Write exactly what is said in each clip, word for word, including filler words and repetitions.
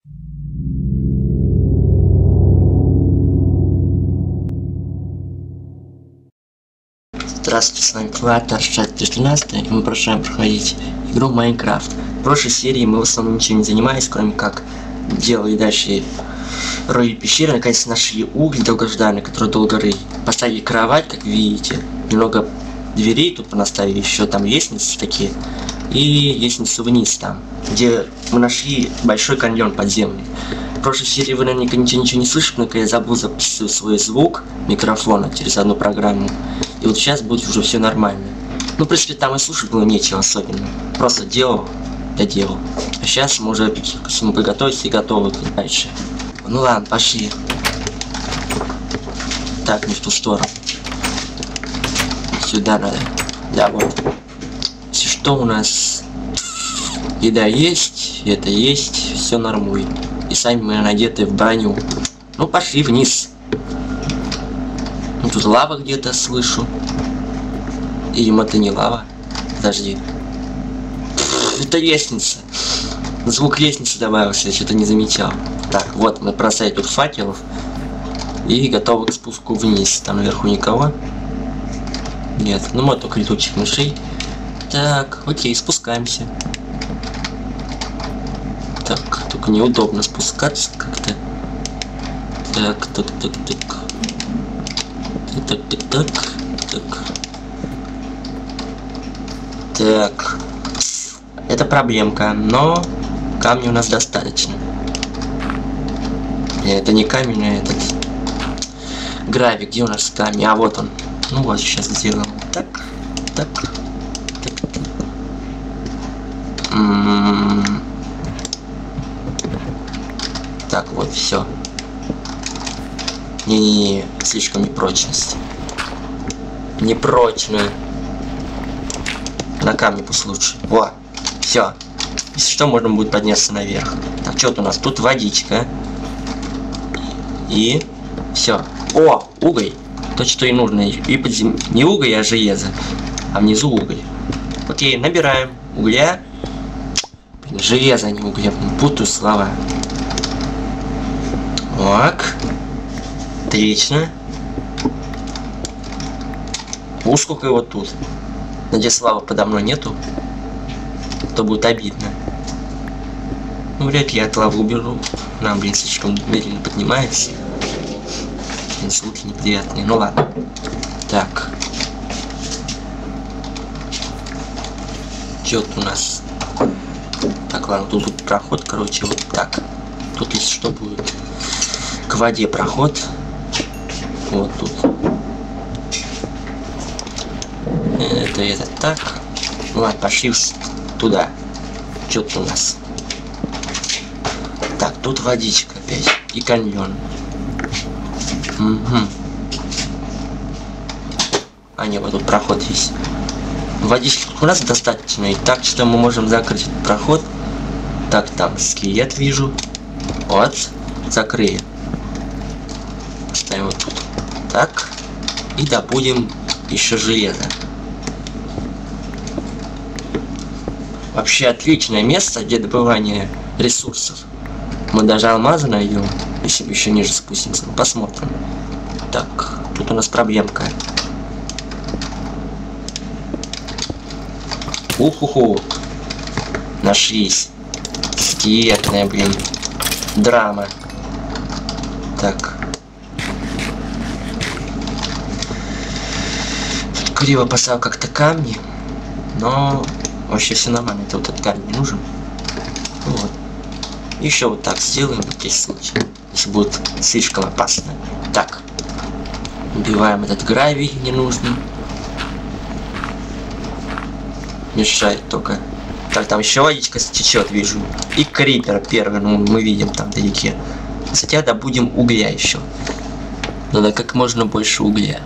Здравствуйте, с вами Влад, наш чат тринадцать, и мы продолжаем проходить игру Майнкрафт. В прошлой серии мы в основном ничем не занимались, кроме как делали дальше роли пещеры. Наконец нашли уголь долгожданный, который долго рыли. Поставили кровать, как видите, немного дверей тут понаставили, еще там лестницы такие, и лестницы вниз там, где мы нашли большой каньон подземный. В прошлой серии вы наверняка ничего, ничего не слышите, но я забыл записывать свой звук микрофона через одну программу. И вот сейчас будет уже все нормально. Ну, в принципе, там и слушать было нечего особенно. Просто делал, я делал. А сейчас мы уже ко всему приготовиться и готовы дальше. Ну ладно, пошли. Так, не в ту сторону. Сюда надо. Да, вот. Если что, у нас еда есть, это есть, все нормально. И сами мы надеты в броню. Ну, пошли вниз. Ну, тут лава где-то слышу. Или это не лава? Подожди. Это лестница. Звук лестницы добавился, я что-то не замечал. Так, вот мы бросаем тут факелов. И готовы к спуску вниз. Там наверху никого. Нет, ну вот только летучих мышей. Так, окей, спускаемся. Так, только неудобно спускаться как-то. Так, так, так, так. Так, так, так, так. Так. Это проблемка, но камня у нас достаточно. Это не камень, а этот гравий. Где у нас камень? А вот он. Ну вот, сейчас сделаем. Так, так, так. М-м-м. Так, вот, все. Не-не-не, слишком непрочность. Непрочно. На камне пусть лучше. Во, все. Если что, можно будет подняться наверх. Так, что-то у нас тут водичка. И все. О, уголь. То, что и нужно. И подзем... Не уголь, а железо. А внизу уголь. Окей, набираем угля. Блин, железо, а не угля. Путаю слова. Так. Отлично. У, сколько его тут. Надеюсь, лавы подо мной нету. То будет обидно. Ну, вряд ли я от лавы уберу. Нам, блин, слишком медленно поднимается. Блин, звуки неприятные. Ну ладно. Так. Чё тут у нас? Так, ладно, тут, тут проход, короче, вот так. Тут, если что, будет к воде проход. Вот тут. Это, это так. Ну ладно, пошли туда. Что тут у нас? Так, тут водичка опять. И каньон. Угу. А, нет, вот тут проход есть. Водички у нас достаточно. И так что мы можем закрыть этот проход. Так, там скелет вижу. Вот. Закрыли. Ставим вот тут. Так. И добудем еще железо. Вообще отличное место для добывания ресурсов. Мы даже алмазы найдем, если мы еще ниже спустимся. Посмотрим. Так, тут у нас проблемка. Уху-ху. Нашлись. Скелетная, блин. Драма. Так. Криво поставил как-то камни, но вообще все нормально. Это вот этот камень не нужен. Вот. Еще вот так сделаем, на всякий случай, если будет слишком опасно. Так. Убиваем этот гравий ненужный. Мешает только. Так, там еще водичка течет, вижу. И крипер первый, ну мы видим там вдалеке. Кстати, добудем угля еще. Надо как можно больше угля.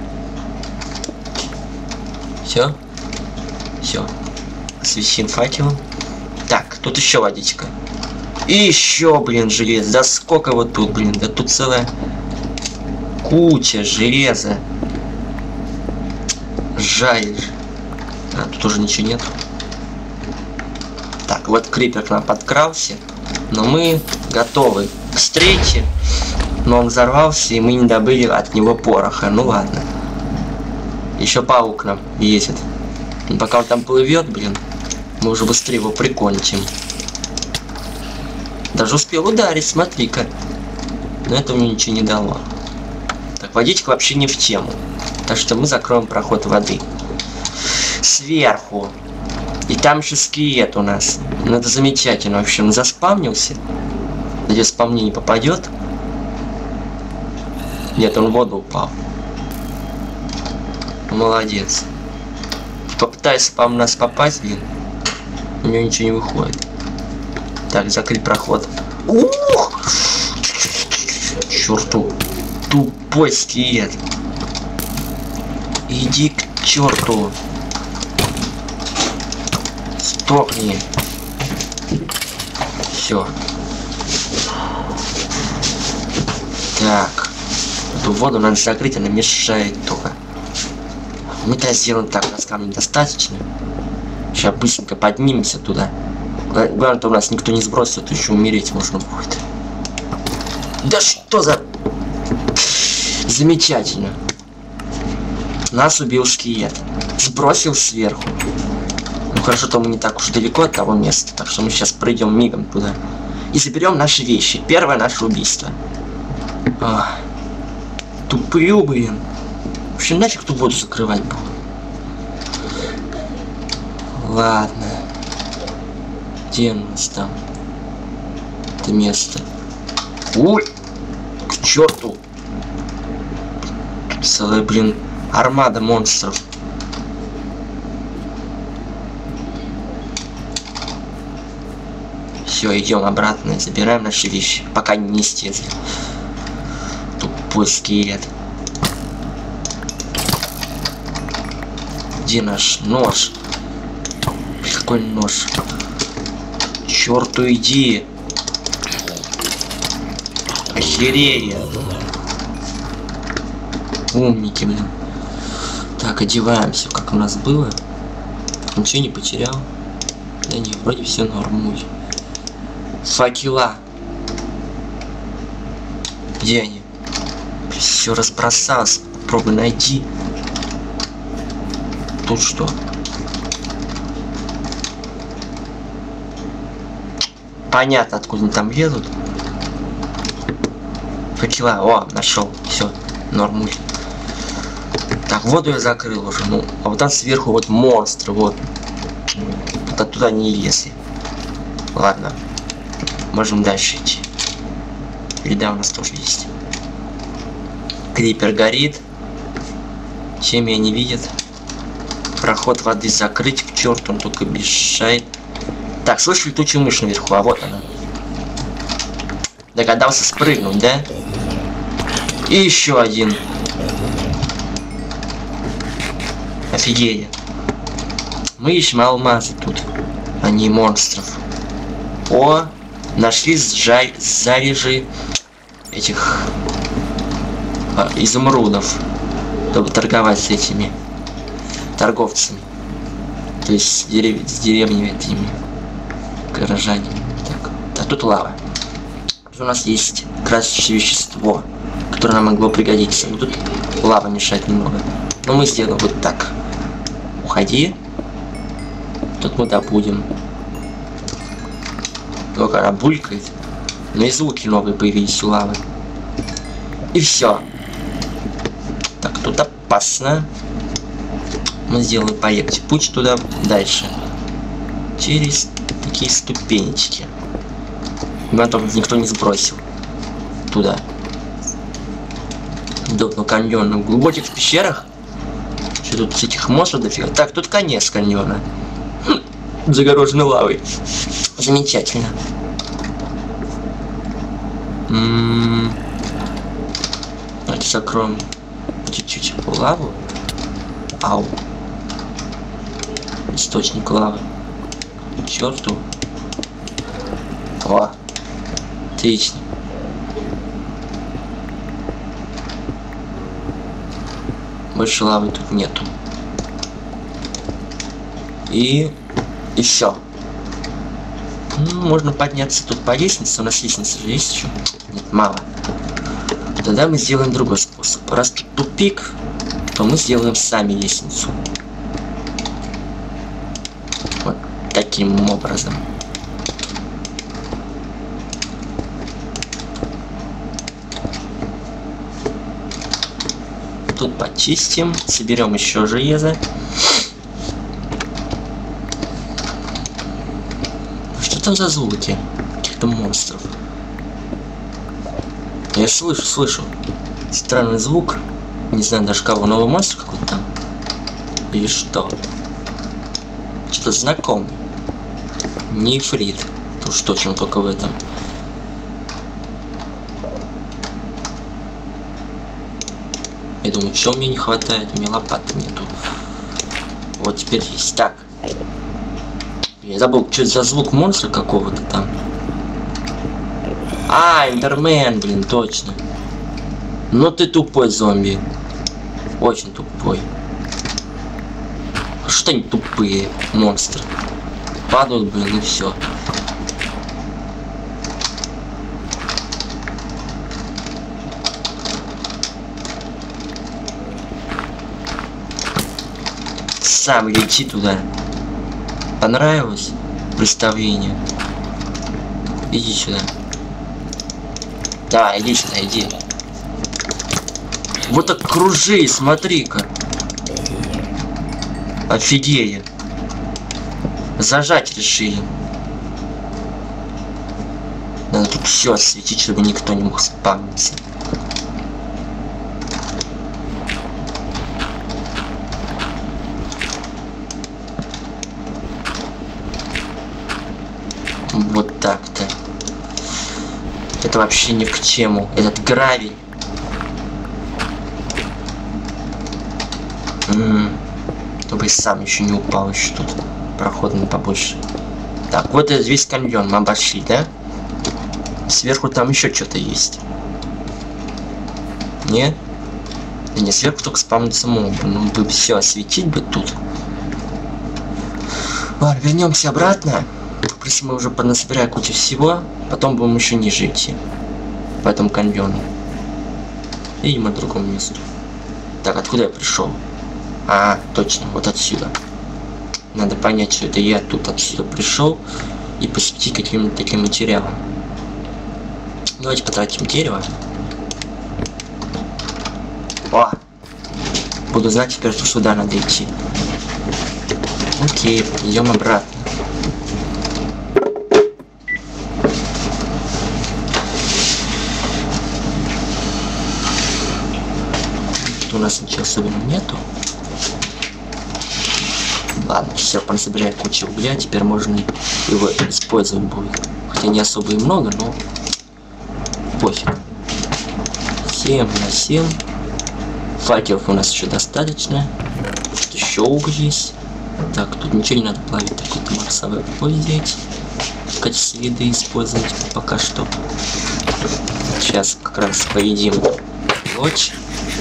Все? Все. Освещим факелом. Так, тут еще водичка. И еще, блин, железо. Да сколько вот тут, блин. Да тут целая куча железа. Жаль. А, тут уже ничего нет. Так, вот крипер к нам подкрался. Но мы готовы к встрече. Но он взорвался, и мы не добыли от него пороха. Ну ладно. Еще паук нам едет. Но пока он там плывет, блин, мы уже быстрее его прикончим. Даже успел ударить, смотри-ка. Но это мне ничего не дало. Так, водичка вообще не в тему. Так что мы закроем проход воды. Сверху. И там еще скелет у нас. Ну это замечательно. В общем, заспавнился. Надеюсь, по мне не попадет. Нет, он в воду упал. Молодец. Попытайся по нас попасть, блин. У него ничего не выходит. Так, закрыть проход. Ух! Черту. Тупой скелет. Иди к черту. Стопни. Все. Так. Эту воду надо закрыть, она мешает только. Мы-то сделаем так, у нас камней достаточно. Сейчас быстренько поднимемся туда. Главное, то у нас никто не сбросит, еще умереть можно будет. Да что за... Замечательно. Нас убил скелет. Сбросил сверху. Ну хорошо, то мы не так уж далеко от того места, так что мы сейчас пройдем мигом туда. И заберем наши вещи. Первое наше убийство. А, тупые, блин. В общем, нафиг ту воду закрывать буду. Ладно. Где у нас там? Это место. Ой! К черту! Целая, блин, армада монстров. Все, идем обратно, забираем наши вещи, пока не исчезли. Тупой скелет. Где наш нож? Какой нож? Черту иди! Охереть! Умники, блин. Так, одеваемся, как у нас было. Ничего не потерял. Да не, вроде все нормуль. Факела. Где они? Все разбросалось. Попробуй найти. Тут что? Понятно, откуда они там лезут. Факела. О, нашел. Все, нормуль. Так, воду я закрыл уже. Ну, а вот там сверху вот монстры, вот. Вот оттуда не лезли. Ладно. Можем дальше идти. Еда у нас тоже есть. Крипер горит. Чем меня не видит. Проход воды закрыть. К черту, он только мешает. Так, слышу летучую мышь наверху, а вот она. Догадался спрыгнуть, да? И еще один. Офигели. Мы ищем алмазы тут, а не монстров. О, нашли сжаль, залежи этих а, изумрудов, чтобы торговать с этими торговцами. То есть с, дерев... с деревнями этими горожанами. Так, а тут лава. Тут у нас есть красящее вещество, которое нам могло пригодиться. Но тут лава мешает немного. Но мы сделаем вот так. Уходи. Тут мы добудем. Только она булькает. Но и звуки новые появились у лавы. И все. Так, тут опасно. Мы сделаем полегче путь туда дальше. Через такие ступенечки. Потом никто не сбросил. Туда. До каньона. В глубоких пещерах. Что тут с этих монстров дофига? Так, тут конец каньона. Загороженный лавой. Замечательно. М-м-м. Давайте закроем чуть-чуть лаву. Ау. Источник лавы. К черту. О. Отлично. Больше лавы тут нету. И... И все. Ну, можно подняться тут по лестнице. У нас лестница же есть еще? Нет, мало. Тогда мы сделаем другой способ. Раз тут тупик, то мы сделаем сами лестницу. Вот таким образом. Тут почистим, соберем еще железо. Что там за звуки? Каких-то монстров. Я слышу, слышу. Странный звук. Не знаю даже кого. Новый монстр какой-то там. Или что? Что-то знакомый. Нефрит. Уж точно только в этом. Я думаю, чего мне не хватает? У меня лопаты нету. Вот теперь есть. Так. Я забыл, что за звук монстра какого-то там. А, Эндермен, блин, точно. Ну ты тупой зомби. Очень тупой. Что они тупые монстры? Падают, блин, и все. Сам лети туда. Понравилось представление? Иди сюда. Да, иди сюда, иди. Вот так кружи, смотри-ка. Офигея. Зажать решили. Надо тут все осветить, чтобы никто не мог спавниться. Вот так-то. Это вообще ни к чему. Этот гравий. М-м-м. Чтобы сам еще не упал, еще тут проходный побольше. Так, вот это весь каньон мы обошли, да? Сверху там еще что-то есть. Нет? Да не, сверху только спавнится мобы. Ну бы все осветить бы тут. Ладно, вернемся обратно. Если мы уже понасобираем кучу всего, потом будем еще ниже идти. По этому каньону. И мы к другому месту. Так, откуда я пришел? А, точно, вот отсюда. Надо понять, что это я тут отсюда пришел и посветить каким-то таким материалом. Давайте потратим дерево. О! Буду знать теперь, что сюда надо идти. Окей, идем обратно. Тут у нас ничего особенного нету. Ладно, все, понасобираю кучу угля, теперь можно его использовать будет. Хотя не особо и много, но пофиг. семь на семь. Факелов у нас еще достаточно. Тут еще уголь есть. Так, тут ничего не надо плавить, так вот марсовой пой взять. В качестве еды использовать пока что. Сейчас как раз поедим ночь.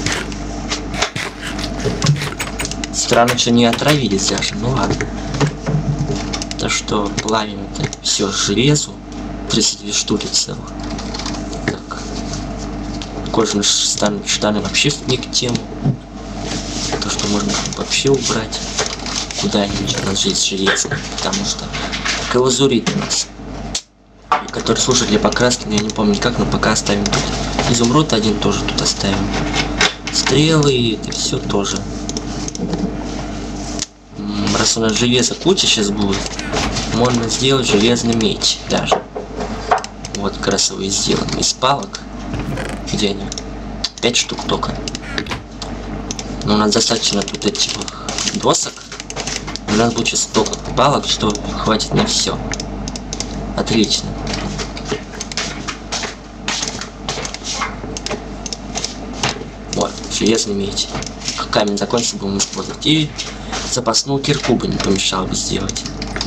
Странно, что не отравились даже, ну ладно. То что плавим это все железу. тридцать две штуки целых. Так. Кожаные штаны, штаны вообще не к тему. То, что можно вообще убрать. Куда-нибудь у нас здесь железо. Потому что глазурит у нас. Который служит для покраски, я не помню как, но пока оставим тут. Изумруд один тоже тут оставим. Стрелы, это все тоже. Раз у нас железо куча сейчас будет, можно сделать железный меч даже. Вот как раз его и сделаем из палок. Где они? Пять штук только. Но у нас достаточно тут этих досок. У нас будет сейчас столько палок, что хватит на все. Отлично. Вот, железный меч. Камень закончится, будем использовать. И запасную кирку бы не помешало бы сделать.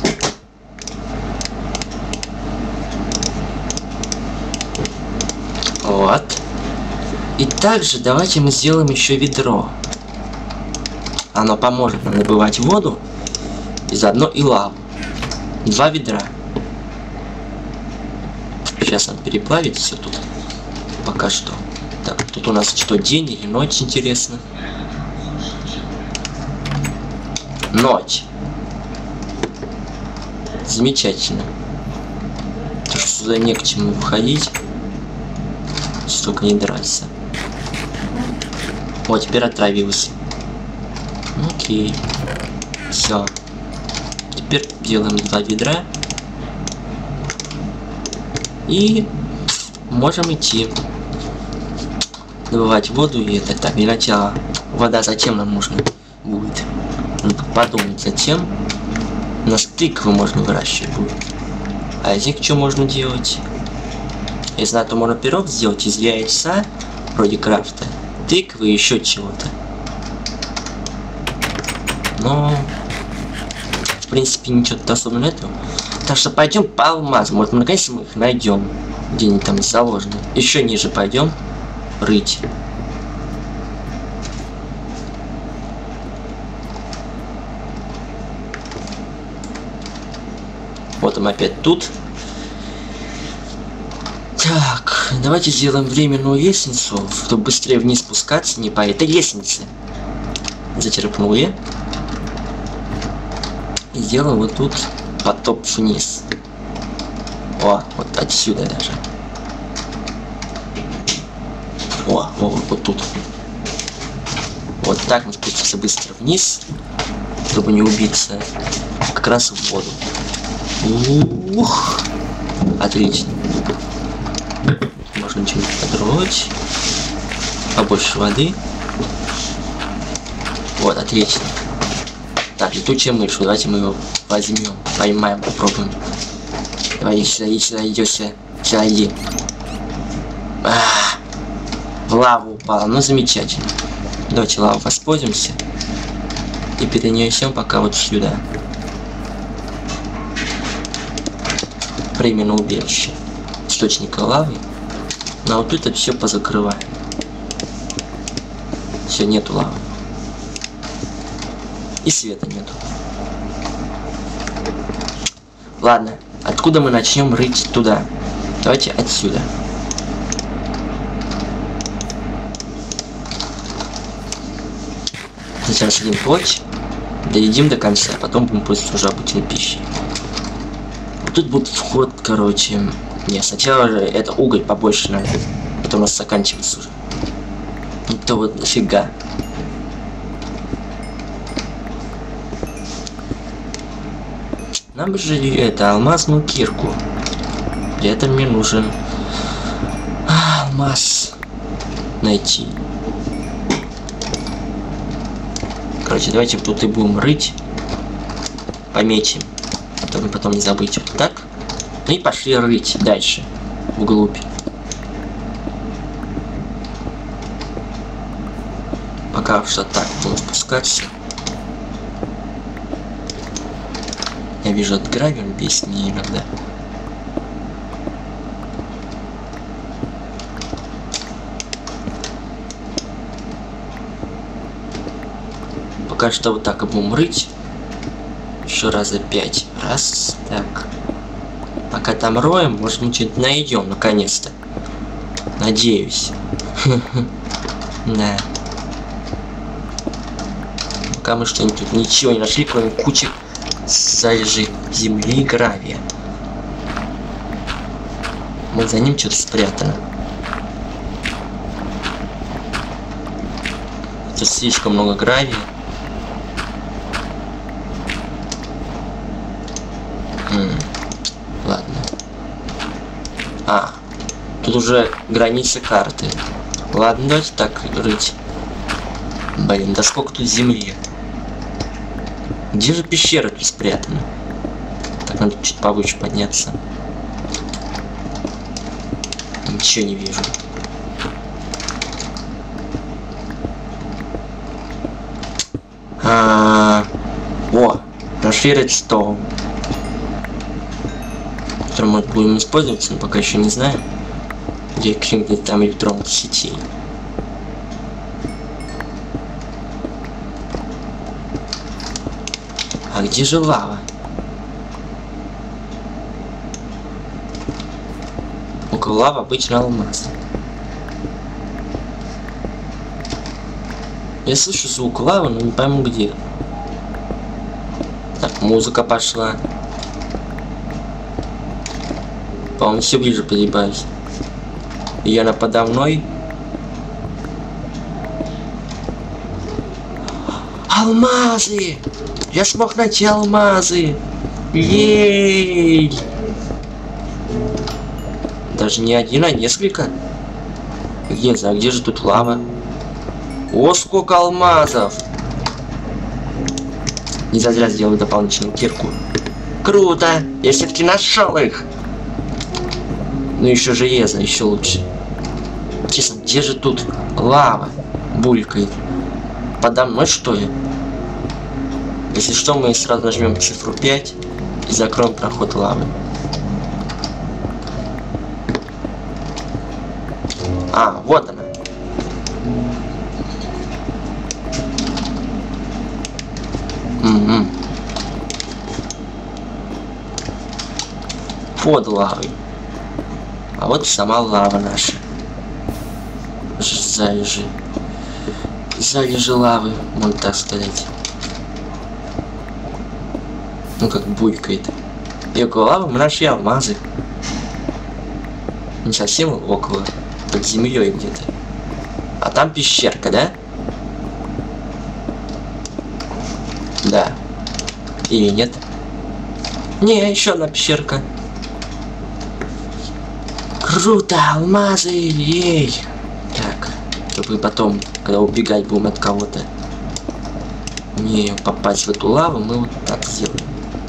Вот. И также давайте мы сделаем еще ведро. Оно поможет нам добывать воду и заодно и лаву. Два ведра. Сейчас он переплавит все тут. Пока что. Так, тут у нас что, день или ночь, интересно? Ночь. Замечательно. Так что сюда не к чему входить. Столько не драться. О, теперь отравился. Окей. Все. Теперь делаем два ведра. И можем идти. Добывать воду и это. Так, для начала. Вода зачем нам нужна будет? Надо подумать, зачем. У нас тыквы можно выращивать будет. А из них что можно делать? Я знаю, то можно пирог сделать из яйца, вроде крафта, тыквы и еще чего-то. Но в принципе ничего-то особенного нету. Так что пойдем по алмазам. Вот наконец мы их найдем. Где они там заложены. Еще ниже пойдем рыть. Вот он опять тут. Так, давайте сделаем временную лестницу, чтобы быстрее вниз спускаться, не по этой лестнице. Зачерпнул я. И сделаем вот тут потоп вниз. О, вот отсюда даже. О, о, вот тут. Вот так мы спустимся быстро вниз, чтобы не убиться. Как раз в воду. Ух, отлично. Можно что-нибудь подрочь. Побольше воды. Вот, отлично. Так, летучая мышь. Давайте мы его возьмем. Поймаем, попробуем. Давай, иди сюда, иди сюда, иди сюда. Сюда, иди. А, в лаву упала. Ну, замечательно. Давайте лаву воспользуемся. И перенесем пока вот сюда. Временное убежище. Источника лавы. Но вот тут это все позакрываем. Все, нету лавы. И света нету. Ладно, откуда мы начнем рыть туда? Давайте отсюда. Сначала съедим плоть, доедим до конца, а потом будем пользоваться уже обычной пищей. Вот тут будет вход, короче. Не, сначала же это уголь побольше надо. Это у нас заканчивается уже. Это вот нафига. Нам бы же это алмазную кирку. Для этого мне нужен алмаз найти. Короче, давайте тут и будем рыть. Пометим. Чтобы потом не забыть. Вот так. Ну и пошли рыть дальше. Вглубь. Пока что так будем спускаться. Я вижу, от гравер бесит меня иногда. Пока что вот так и будем рыть. Еще раза пять. Раз. Так. Пока там роем, может мы что-нибудь найдем, наконец-то. Надеюсь. Да. Пока мы что-нибудь тут ничего не нашли, кроме кучи залежи земли и гравия. Вот за ним что-то спрятано. Тут слишком много гравия. М-м, ладно. А, тут уже границы карты. Ладно, давайте так рыть. Блин, да сколько тут земли. Где же пещера тут спрятана? Так, надо чуть повыше подняться. Ничего не вижу. А -а -а. О, нашли редстоун, который мы будем использовать, но пока еще не знаем, где какие-нибудь там электронных сетей. А где же лава? Около лавы обычный алмаз. Я слышу звук лавы, но не пойму где. Так, музыка пошла. По-моему, все ближе подъебаюсь. И она подо мной. Алмазы! Я смог найти алмазы! Ей! Даже не один, а несколько. Где, а где же тут лава? О, сколько алмазов! Не зазря сделаю дополнительную кирку. Круто! Я все-таки нашел их! Ну еще железо, еще лучше. Честно, где же тут лава булькает? Подо мной, что ли? Если что, мы сразу нажмем цифру пять и закроем проход лавы. А, вот она. Угу. Под лавой. А вот сама лава наша. Залежи. Залежи лавы, можно так сказать. Ну как булькает. И около лавы мы нашли алмазы. Не совсем около. Под землей где-то. А там пещерка, да? Да. Или нет? Не, еще одна пещерка. Круто, алмазы, ей. Так, чтобы потом, когда убегать будем от кого-то, не попасть в эту лаву, мы вот так сделаем.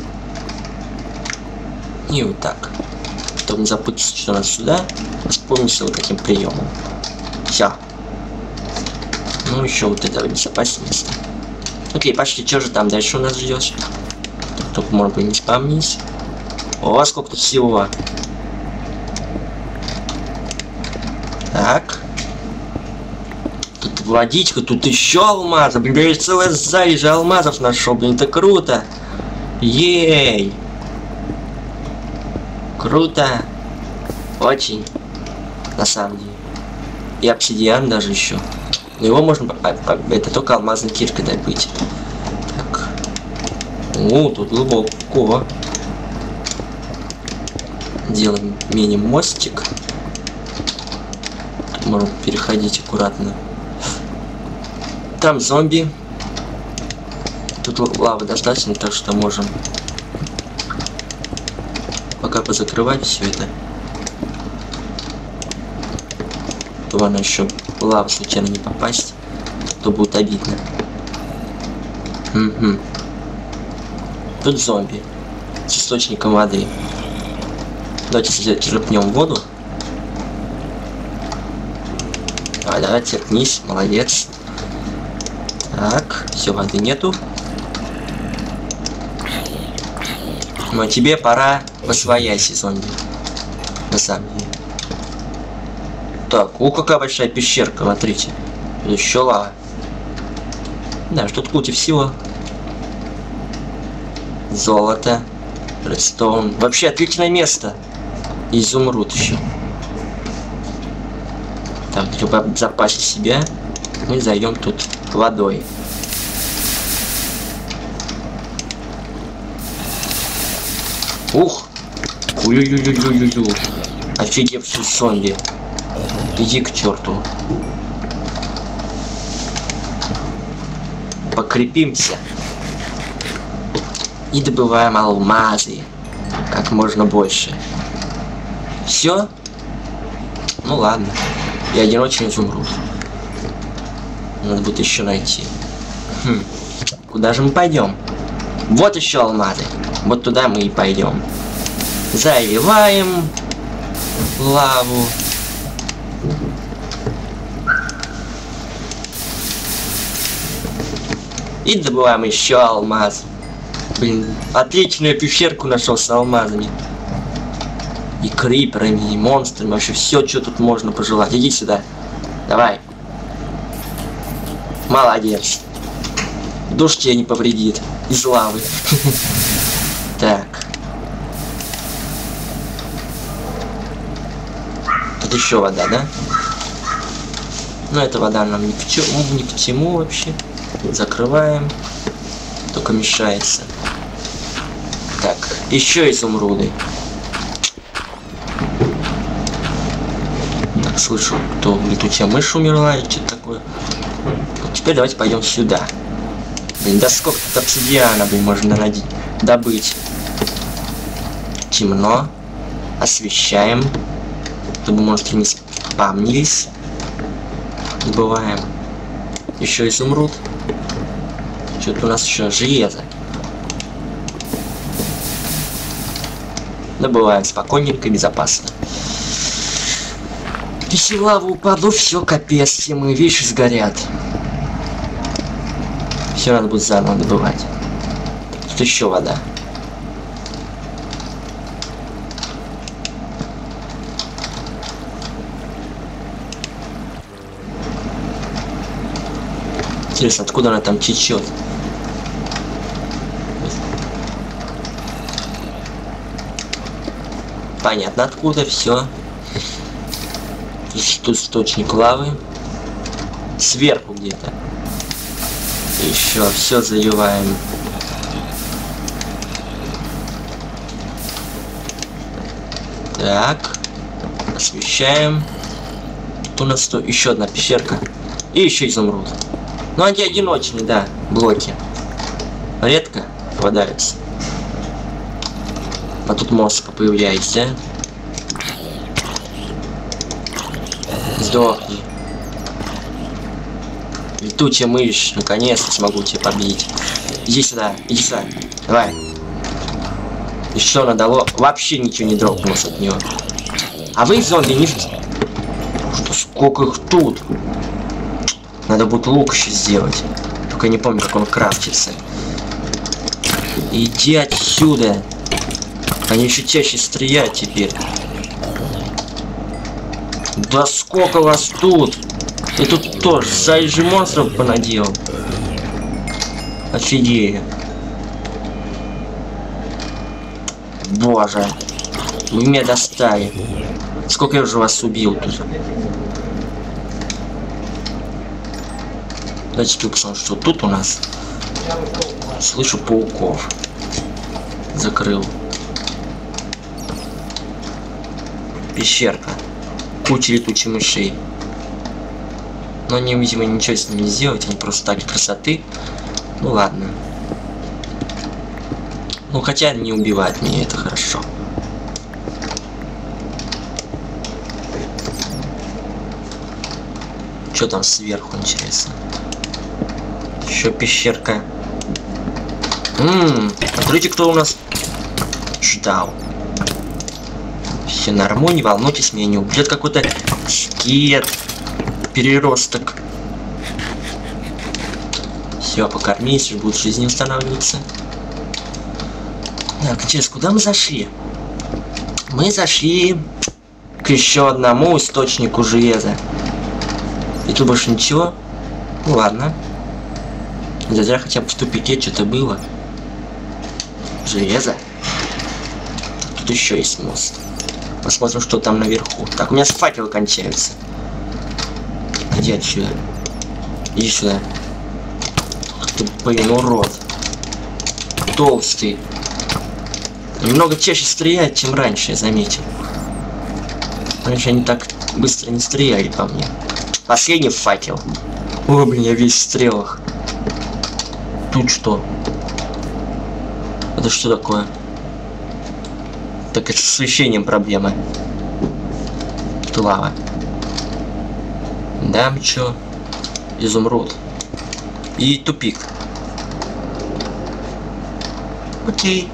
И вот так. Чтобы не запутаться, что у нас сюда, вспомнился вот таким приемом. Все. Ну еще вот это безопасное место. Окей, пошли, что же там дальше у нас ждешь? Только может быть не спамнись. О, сколько тут всего. Так. Тут водичка, тут еще алмазы. Блин, я целая залежа алмазов нашел, блин, это круто. Ей. Круто. Очень. На самом деле. И обсидиан даже еще. Но его можно... Это только алмазной киркой добыть. Так. О, тут глубоко. Делаем мини-мостик. Можем переходить аккуратно. Там зомби. Тут лавы достаточно, так что можем пока позакрывать все это. Главное еще в лаву случайно не попасть, то будет обидно. Угу. Тут зомби с источником воды. Давайте черпнем воду. А, давай, терпнись, молодец. Так, все, воды нету. Ну а тебе пора восвояйся, зомби. На самом деле. Так, о, какая большая пещерка, смотрите. Еще лава. Да, что-то куча всего. Золото. Редстоун. Вообще отличное место. Изумруд еще. Так, чтобы обезопасить себя, мы зайдем тут водой. Ух! Ой-ой-ой-ой-ой-ой. Офигевший зомби. Иди к черту. Покрепимся. И добываем алмазы. Как можно больше. Все? Ну ладно. И один очень изумруд. Надо будет еще найти. Хм. Куда же мы пойдем? Вот еще алмазы. Вот туда мы и пойдем. Заливаем лаву. И добываем еще алмаз. Блин, отличную пещерку нашел с алмазами. И криперами, и монстрами. Вообще все, что тут можно пожелать. Иди сюда. Давай. Молодец. Душ тебе не повредит. Из лавы. Так. Тут еще вода, да? Но эта вода нам ни к чему, ни к чему вообще. Закрываем. Только мешается. Так, еще изумруды. Так, слышу, кто летучая мышь умерла или что-то такое. Вот теперь давайте пойдем сюда. Блин, да сколько тут обсидиана, блин, можно найти, добыть. Темно. Освещаем. Чтобы монстры не спамнились. Добываем. Еще изумруд. Что-то у нас еще железо. Добываем спокойненько и безопасно. Если в лаву упаду, все, капец, все мои вещи сгорят. Все надо будет заново добывать. Тут еще вода. Интересно, откуда она там течет? Понятно, откуда, все. Тут источник лавы. Сверху где-то. Еще все заливаем. Так. Освещаем. Тут у нас то еще одна пещерка. И еще изумруд. Ну они одиночные, да, блоки. Редко попадаются. А тут мозг появляется. Сдохни. Летучая мышь, наконец-то смогу тебя победить. Иди сюда, иди сюда. Давай. Еще надало. Вообще ничего не дропнулось от него. А вы, зомби, не... Что, сколько их тут? Надо будет лук еще сделать. Только не помню, как он крафтится. Иди отсюда. Они еще чаще стреляют теперь. Да сколько вас тут? И тут тоже сайт же монстров понаделал. Офигею. Боже. Вы меня достали. Сколько я уже вас убил тут? Давайте посмотрим, что тут у нас. Слышу пауков. Закрыл. Пещерка. Куча летучих мышей. Но они, видимо, ничего с ними не сделать. Они просто так красоты. Ну ладно. Ну хотя не убивают меня, это хорошо. Что там сверху, интересно? Еще пещерка. Ммм, смотрите, кто у нас ждал. Все нормально, не волнуйтесь, меня не убьет какой-то скелет. Переросток. Все, покормись, будет жизнь устанавливаться. Так, интересно, куда мы зашли? Мы зашли к еще одному источнику железа. И тут больше ничего. Ну ладно. Не зря хотя бы в тупике что-то было. Железо. Тут еще есть мост. Посмотрим, что там наверху. Так, у меня факелы кончаются. Иди отсюда. Иди сюда. Ты, блин, урод. Толстый. Немного чаще стреляет, чем раньше, я заметил. Раньше они так быстро не стреляли по мне. Последний факел. О, блин, я весь в стрелах. Тут что? Это что такое? Так это с освещением проблема. Тут лава. Да, чё? Изумруд. И тупик. Окей.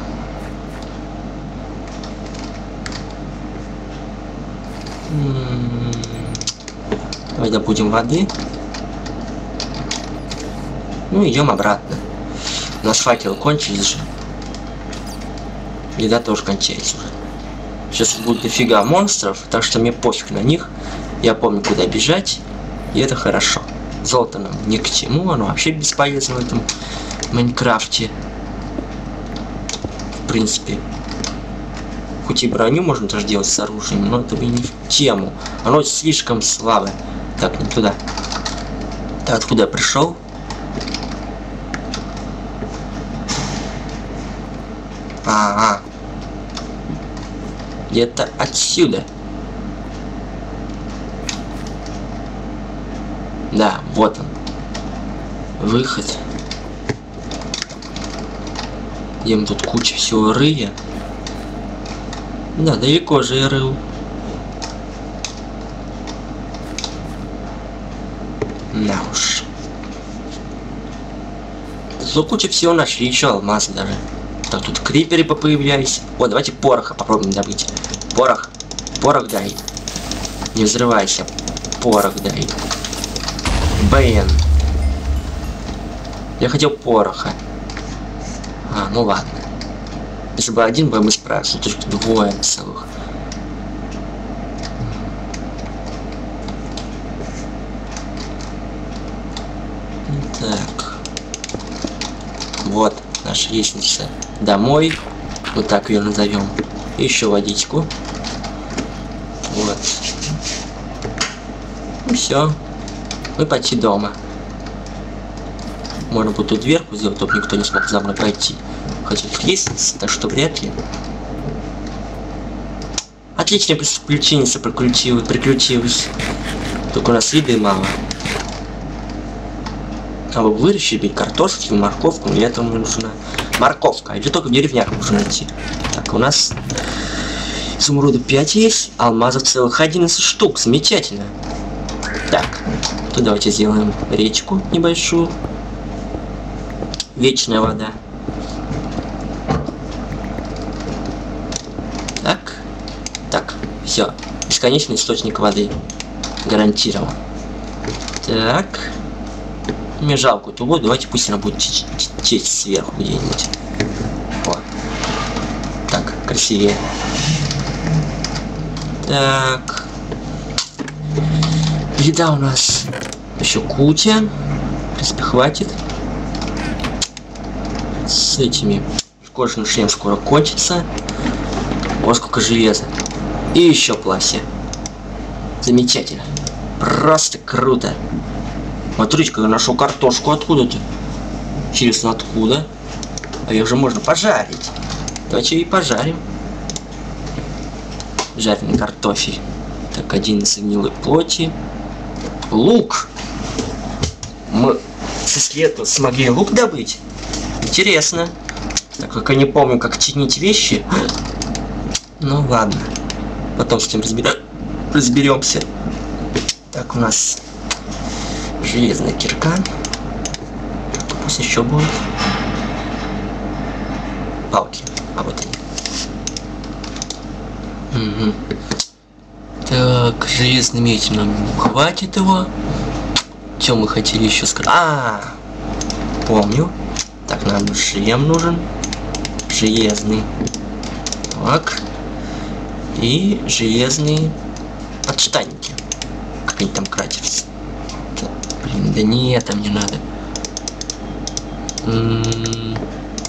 М-м-м. Давай добудем воды. Ну, идем обратно. У нас факелы кончились же. Еда тоже кончается уже. Сейчас будет дофига монстров, так что мне пофиг на них. Я помню, куда бежать. И это хорошо. Золото нам ни к чему, оно вообще бесполезно в этом Майнкрафте. В принципе. Хоть и броню можно тоже делать с оружием, но это бы не в тему. Оно слишком слабое. Так, не туда. Так, откуда я пришел? Ага. Где-то отсюда. Да, вот он. Выход. Где мы тут куча всего рыя. Да, далеко же я рыл. Да уж. Тут куча всего нашли, еще алмазы даже. Так, тут криперы попоявлялись. О, давайте пороха попробуем добыть. Порох. Порох дай. Не взрывайся. Порох дай. Блин. Я хотел пороха. А, ну ладно. Если бы один бы мы справились, но только двое целых. Так. Вот наша лестница домой. Вот так ее назовем. Еще водичку. Вот. И все. Мы почти дома. Можно будет тут дверку сделать, чтобы никто не смог за мной пройти. Хотя тут лестница, так что вряд ли. Отличное приключение приключилось, приключилось. Только у нас еды мало. А вы выращили картошки, морковку, для этого мне нужна морковка. Или только в деревнях можно найти. Так, у нас изумруда пять есть, алмазов целых одиннадцать штук. Замечательно. Так, тут давайте сделаем речку небольшую. Вечная вода. Так. Так, все. Бесконечный источник воды. Гарантирован. Так. Мне жалко эту воду. Давайте пусть она будет течь сверху где-нибудь. Вот. Так, красивее. Так. Еда у нас еще куча. В принципе, хватит. С этими кожаный шлем скоро кончится. О, сколько железа. И еще платье. Замечательно. Просто круто. Смотрите-ка, я нашел картошку откуда-то. Интересно, откуда? А ее же можно пожарить. Давайте ее и пожарим. Жареный картофель. Так, один из гнилой плоти. Лук. Мы со следу смогли лук добыть. Интересно. Так как я не помню, как чинить вещи. Ну ладно. Потом с этим разбер... разберемся. Так, у нас железная кирка. Пусть еще будет. Палки. А вот они. Угу. Так, железный меч нам хватит его. Чем мы хотели еще сказать? А, помню. Так, нам шлем нужен. Железный. Так. И железные подштанники. Как они там кратятся. Так, блин, да не это мне надо. М-м-м.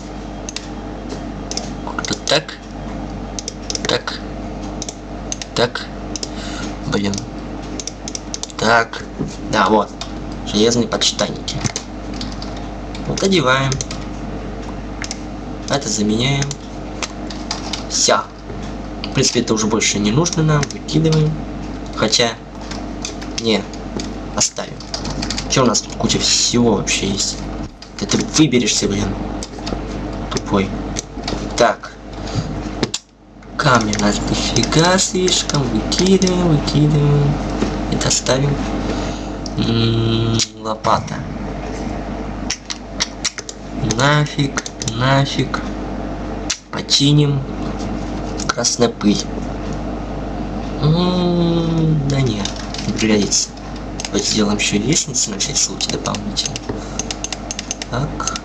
Как-то так. Так. Так. Блин. Так. Да, вот. Железные подштанники. Вот одеваем. Это заменяем. Все. В принципе, это уже больше не нужно нам. Выкидываем. Хотя... Не. Оставим. Что у нас тут куча всего вообще есть? Да ты выберешься, блин. Тупой. Так. Камни у нас дофига слишком. Выкидываем, выкидываем. Это оставим. М-м-м, лопата. Нафиг, нафиг. Починим. Красная пыль. М-м-м, да нет, не пригодится. Давайте сделаем еще лестницу на всякий случай дополнительно. Так.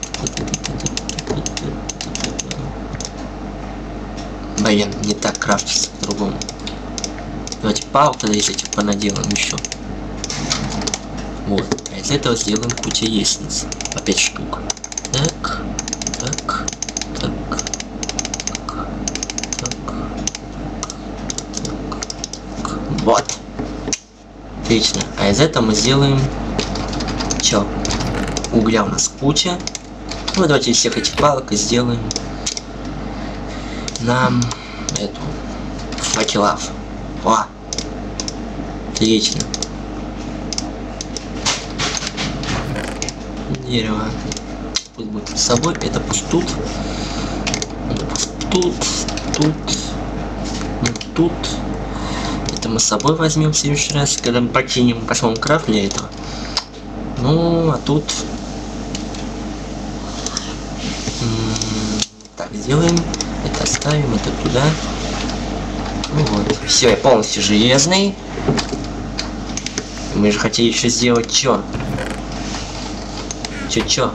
Блин, не так крафтится по-другому. Давайте палку тогда из этих понаделаем еще. Вот. А из этого сделаем кучу лестниц. По пять штук. Так. Так. Так. Так. Так. Вот. Отлично. А из этого мы сделаем... Чё? Угля у нас куча. Ну, давайте из всех этих палок и сделаем нам эту факелов. О! Отлично. Дерево. Пусть будет с собой. Это пусть тут. Это пусть тут. Тут. Вот тут. Это мы с собой возьмем в следующий раз, когда мы покинем космом крафт для этого. Ну, а тут... Так, сделаем. Это оставим, это туда. Ну вот. Все, я полностью железный. Мы же хотели еще сделать чё? Чё, чё?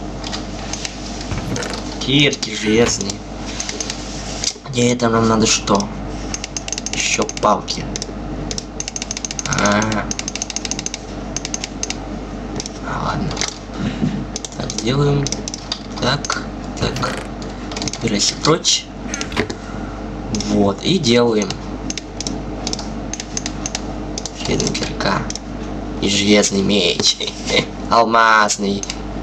Кирки железные. Для этого нам надо что? Еще палки. А, -а, -а. а ладно. Так, делаем. Так, так. Убирайся прочь. Вот, и делаем. Железная кирка. И железный меч. Алмазный.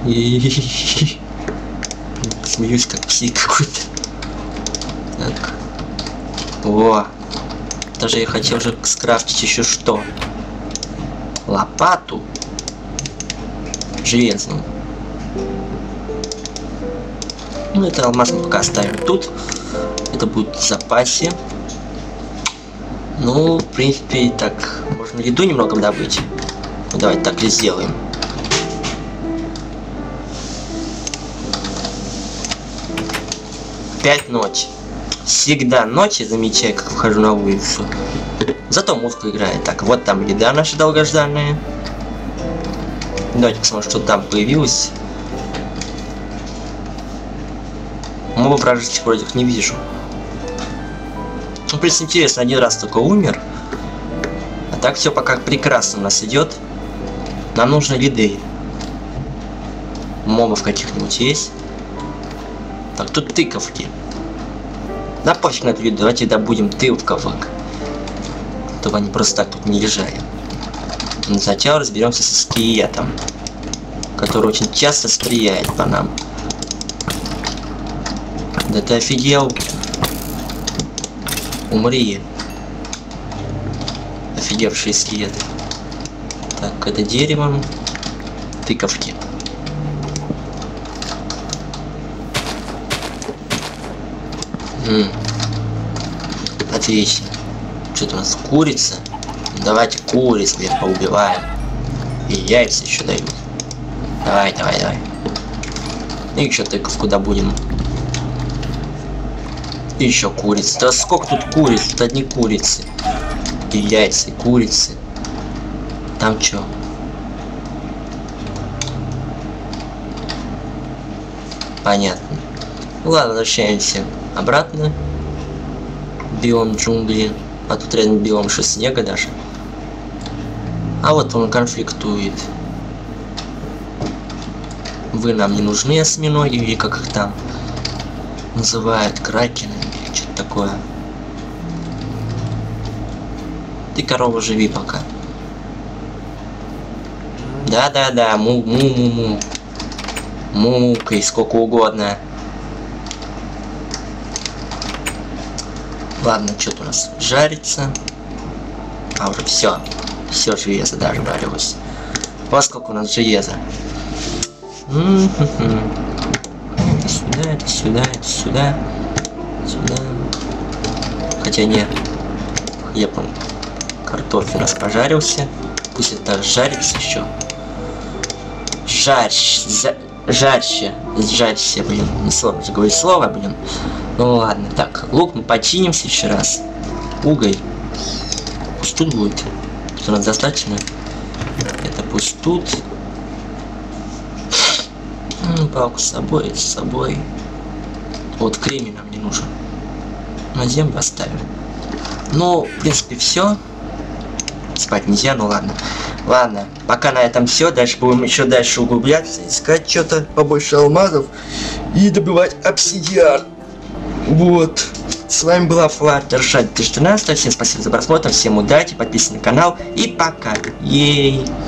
Смеюсь, как псих какой-то. Так. О. Даже я хотел же скрафтить еще что? Лопату. Железную. Ну, это алмаз мы пока оставим тут. Это будет в запасе. Ну, в принципе, так, можно еду немного добыть. Ну, давайте так и сделаем. Пять ночи. Всегда ночи замечаю, как выхожу на улицу. Зато музыка играет. Так, вот там еда наша долгожданная. Давайте посмотрим, что там появилось. Мобов вражеских вроде не вижу. Ну, в принципе, интересно, один раз только умер. А так все пока прекрасно у нас идет. Нам нужны лиды. Мобов каких-нибудь есть. Так, тут тыковки. Да пофиг на эту еду, давайте добудем тыковок. Чтобы они просто так тут не лежали. Но сначала разберемся со скелетом, который очень часто стреляет по нам. Да ты офигел. Умри. Офигевший скелет. Так, это деревом. Тыковки. М-м. Отлично. Что-то у нас курица. Давайте куриц блин, поубиваем. И яйца еще дают. Давай, давай, давай. И еще тыковку добудем. И еще курицы. Да сколько тут куриц? Тут одни курицы. И яйца, и курицы. Там что? Понятно. Ладно, возвращаемся обратно. Биом джунгли. А тут рядом биом еще снега даже. А вот он конфликтует. Вы нам не нужны, осьминоги, или как их там называют, кракены, или что-то такое. Ты, корова, живи пока. Да-да-да, му-му-му-му. Мукай сколько угодно. Ладно, что-то у нас жарится. А уже все. Все железо даже варилось. Вот сколько у нас железа. Это сюда, это сюда, это сюда. Сюда. Хотя нет. Хлеб он. Картофель у нас пожарился. Пусть это жарится еще. Жарь. За... Жарься. Жарься, блин. Не слово же говорить слово, блин. Ну ладно, так, лук мы починим в следующий раз. Уголь. Пусть тут будет. Тут у нас достаточно. Это пусть тут. Ну, палку с собой, с собой. Вот кремень нам не нужен. На землю оставим. Ну, в принципе, все. Спать нельзя, ну ладно. Ладно, пока на этом все. Дальше будем еще дальше углубляться, искать что-то побольше алмазов и добывать обсидиан. Вот. с вами была Fluttershy две тысячи тринадцать. Всем спасибо за просмотр, всем удачи, подписывайтесь на канал и пока. Ей!